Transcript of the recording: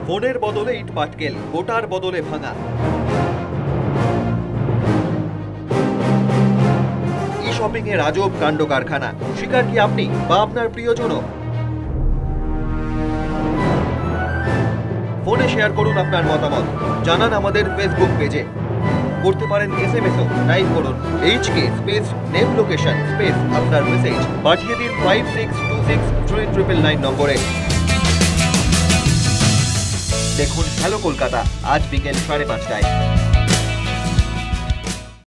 ফোনের বদলে ইট পাটকেল, গোটার বদলে ভাঙা। ই শপিং এর আজব কাণ্ড কারখানা। শিকার কি আপনি বা আপনার প্রিয়জনও? ফোনে শেয়ার করুন আপনার মতামত, জানান আমাদের ফেসবুক পেজে। করতে পারেন SMS-ও, টাইপ করুন HK space name location space আপনার মেসেজ, পাঠিয়ে দিন 56263999 নম্বরে। দেখুন হ্যালো কলকাতা আজ বিকেল 5:30টায়।